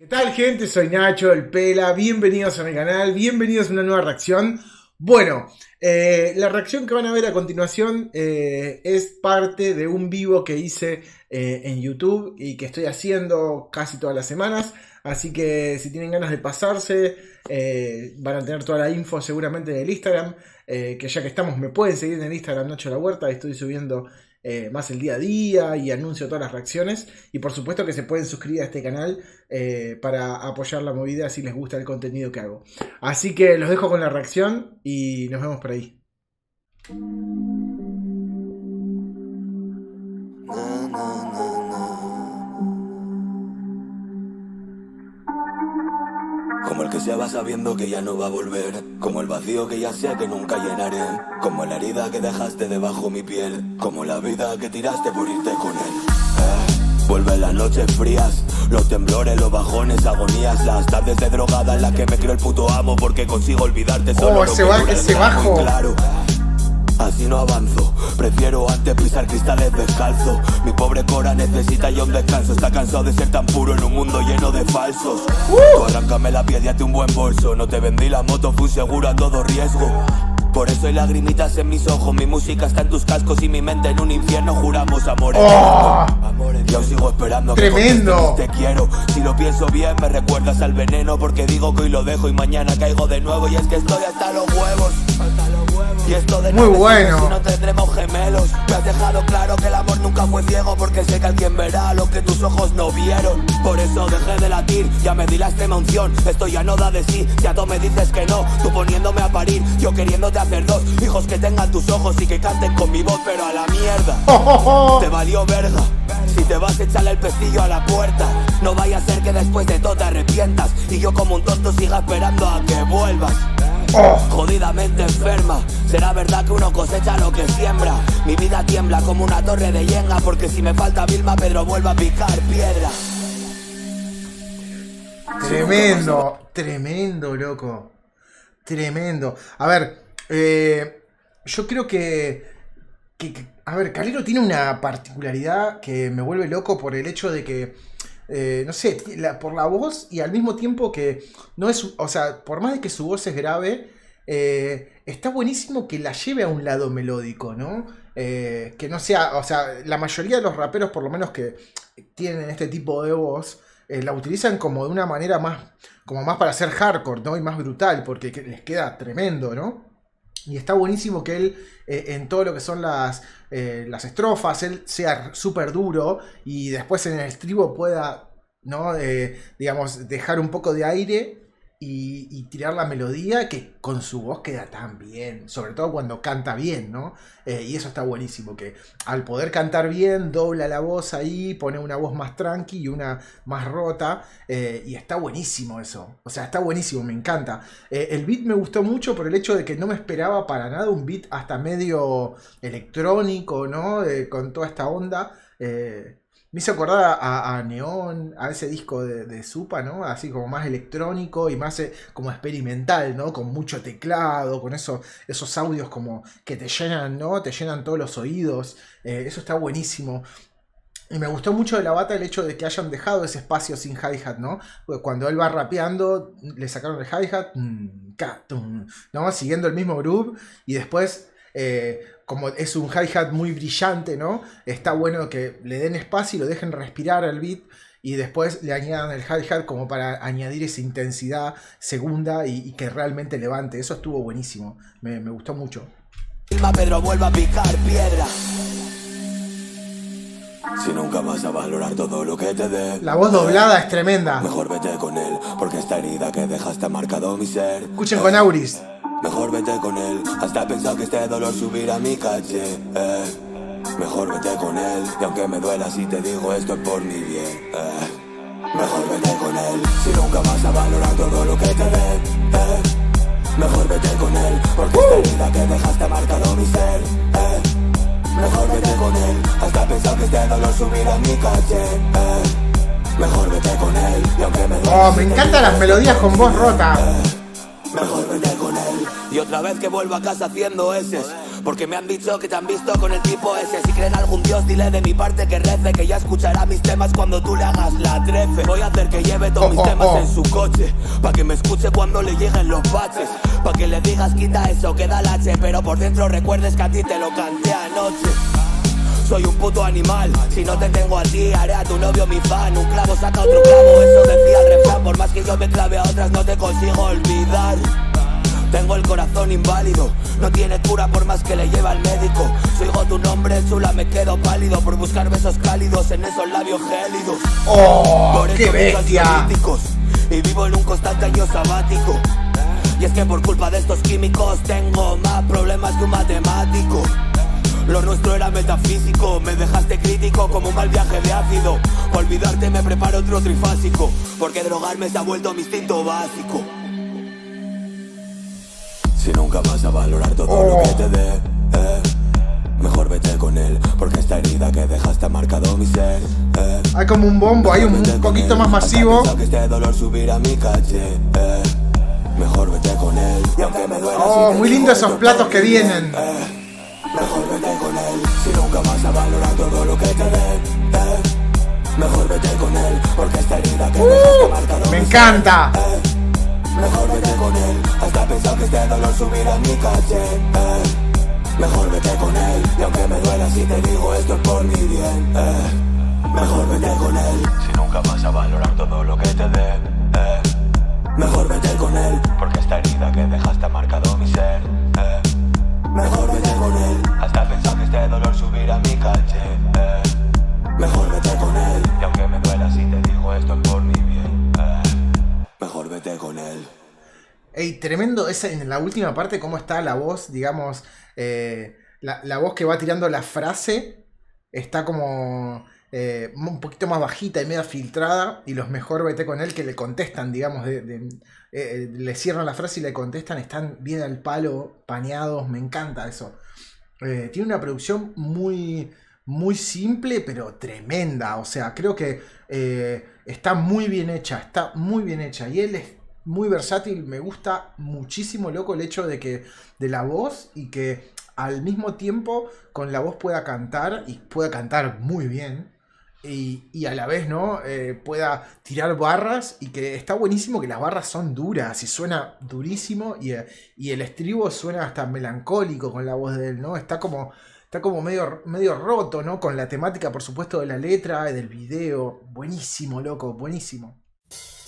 tal, gente? Soy Nacho, el Pela. Bienvenidos a mi canal, bienvenidos a una nueva reacción. Bueno, la reacción que van a ver a continuación es parte de un vivo que hice en YouTube y que estoy haciendo casi todas las semanas. Así que si tienen ganas de pasarse, van a tener toda la info seguramente en el Instagram. Que ya que estamos, me pueden seguir en el Instagram Nacho La Huerta. Estoy subiendo más el día a día y anuncio todas las reacciones. Y por supuesto que se pueden suscribir a este canal para apoyar la movida si les gusta el contenido que hago. Así que los dejo con la reacción y nos vemos por ahí. Como el que se va sabiendo que ya no va a volver, como el vacío que ya sé que nunca llenaré, como la herida que dejaste debajo mi piel, como la vida que tiraste por irte con él. Vuelven las noches frías, los temblores, los bajones, agonías, las tardes de drogada en las que me creo el puto amo porque consigo olvidarte solo. Ese bajo. Claro. Así no avanzo, prefiero antes pisar cristales descalzo. Mi pobre cora necesita ya un descanso. Está cansado de ser tan puro en un mundo lleno de falsos. Tú arráncame la piel y hazte un buen bolso. No te vendí la moto, fui seguro a todo riesgo. Por eso hay lagrimitas en mis ojos. Mi música está en tus cascos y mi mente en un infierno. Juramos amor eterno. Yo sigo esperando. Tremendo. Que te quiero. Si lo pienso bien me recuerdas al veneno. Porque digo que hoy lo dejo y mañana caigo de nuevo. Y es que estoy hasta los huevos. Y esto de muy bueno. Si no tendremos gemelos. Me has dejado claro que el amor nunca fue ciego. Porque sé que alguien verá lo que tus ojos no vieron. Por eso dejé de latir. Ya me di la extrema unción. Esto ya no da de sí. Ya tú me dices que no. Tú poniéndome a parir. Yo queriéndote hacer dos hijos que tengan tus ojos y que canten con mi voz. Pero a la mierda. Te valió verga. Si te vas, échale el pestillo a la puerta. No vaya a ser que después de todo te arrepientas y yo como un tonto siga esperando a que vuelvas. Jodidamente enferma. Será verdad que uno cosecha lo que siembra. Mi vida tiembla como una torre de yenga. Porque si me falta Vilma, Pedro vuelve a picar piedra. Tremendo, tremendo, loco. Tremendo. A ver, yo creo que a ver, Calero tiene una particularidad que me vuelve loco por el hecho de que no sé, por la voz y al mismo tiempo que no es, o sea, por más de que su voz es grave, está buenísimo que la lleve a un lado melódico, ¿no? Que no sea, o sea, la mayoría de los raperos, por lo menos que tienen este tipo de voz, la utilizan como de una manera más, como más para hacer hardcore, ¿no? Y más brutal, porque les queda tremendo, ¿no? Y está buenísimo que él, en todo lo que son las estrofas, él sea súper duro y después en el estribo pueda, ¿no? Digamos, dejar un poco de aire y tirar la melodía que con su voz queda tan bien, sobre todo cuando canta bien, ¿no? Y eso está buenísimo, que al poder cantar bien, dobla la voz ahí, pone una voz más tranqui y una más rota, y está buenísimo eso, o sea, está buenísimo, me encanta. El beat me gustó mucho por el hecho de que no me esperaba para nada un beat hasta medio electrónico, ¿no? Con toda esta onda. Me hizo acordar a Neón, a ese disco de Supa, ¿no? Así como más electrónico y más como experimental, ¿no? Con mucho teclado, con esos audios como que te llenan, ¿no? Te llenan todos los oídos. Eso está buenísimo. Y me gustó mucho de la bata el hecho de que hayan dejado ese espacio sin hi-hat, ¿no? Porque cuando él va rapeando, le sacaron el hi-hat, ¿no? Siguiendo el mismo groove y después... como es un hi-hat muy brillante, ¿no? Está bueno que le den espacio y lo dejen respirar al beat y después le añadan el hi-hat como para añadir esa intensidad segunda y que realmente levante. Eso estuvo buenísimo, me gustó mucho. Pedro vuelve a picar piedra. Si nunca vas a valorar todo lo que te dé. La voz doblada es tremenda. Mejor vete con él, porque esta herida que dejaste ha marcado mi ser. Escuchen con Auris. Mejor vete con él, hasta he pensado que este dolor subirá mi caché. Mejor vete con él, y aunque me duela si te digo esto es por mi bien. Mejor vete con él, si nunca vas a valorar todo lo que te dé. Mejor vete con él, porque esta herida que dejaste ha marcado mi ser. Mejor vete con él, hasta he pensado que este dolor subirá mi caché. Mejor vete con él, y aunque me duela. Me encantan las melodías con voz rota. Mejor vete con él. Y otra vez que vuelvo a casa haciendo eses. Porque me han dicho que te han visto con el tipo ese. Si creen algún dios, dile de mi parte que rece, que ya escuchará mis temas cuando tú le hagas la trefe. Voy a hacer que lleve todos mis temas en su coche, pa' que me escuche cuando le lleguen los baches, pa' que le digas quita eso, queda la H, pero por dentro recuerdes que a ti te lo canté anoche. Soy un puto animal, si no te tengo a ti, haré a tu novio mi fan. Un clavo saca otro clavo, eso decía el refrán. Por más que yo me clave a otras, no te consigo olvidar. Tengo el corazón inválido, no tiene cura por más que le lleve al médico. Si oigo tu nombre, chula, me quedo pálido por buscar besos cálidos en esos labios gélidos. ¡Oh, por qué bestia! Y vivo en un constante año sabático. Y es que por culpa de estos químicos tengo más problemas que un matemático. Lo nuestro era metafísico, me dejaste crítico como un mal viaje de ácido. Pa' olvidarte me preparo otro trifásico, porque drogarme se ha vuelto mi instinto básico. Si nunca vas a valorar todo lo que te dé, mejor vete con él, porque esta herida que dejaste ha marcado mi ser. Hay como un bombo, hay un poquito más masivo. Que este dolor subirá mi caché, mejor vete con él. Y aunque me duela, oh, muy lindo esos platos que vienen. Mejor vete con él, si nunca vas a valorar todo lo que te dé, mejor vete con él, porque esta herida que dejaste ha marcado me mi encanta. ser. Mejor vete con él, hasta pensar que este dolor subirá mi caché, mejor vete con él, y aunque me duela si te digo esto es por mi bien, mejor vete con él. Si nunca vas a valorar todo lo que te dé, mejor vete con él, porque esta herida que dejaste ha marcado mi ser, mejor vete con él, hasta pensar que este dolor subirá mi caché, mejor vete con él, y aunque me duela si te digo esto es por mi bien, mejor vete con él. Ey, tremendo en la última parte cómo está la voz, digamos, la voz que va tirando la frase está como un poquito más bajita y media filtrada, y los mejor vete con él que le contestan, digamos, le cierran la frase y le contestan, están bien al palo, paneados, me encanta eso. Tiene una producción muy, muy simple pero tremenda, o sea, creo que está muy bien hecha, y él es muy versátil, me gusta muchísimo, loco, el hecho de la voz, y que al mismo tiempo con la voz pueda cantar, y pueda cantar muy bien, y a la vez, ¿no? Pueda tirar barras, y que está buenísimo que las barras son duras y suena durísimo, y el estribo suena hasta melancólico con la voz de él, ¿no? Está como medio roto, ¿no? Con la temática, por supuesto, de la letra y del video. Buenísimo, loco, buenísimo.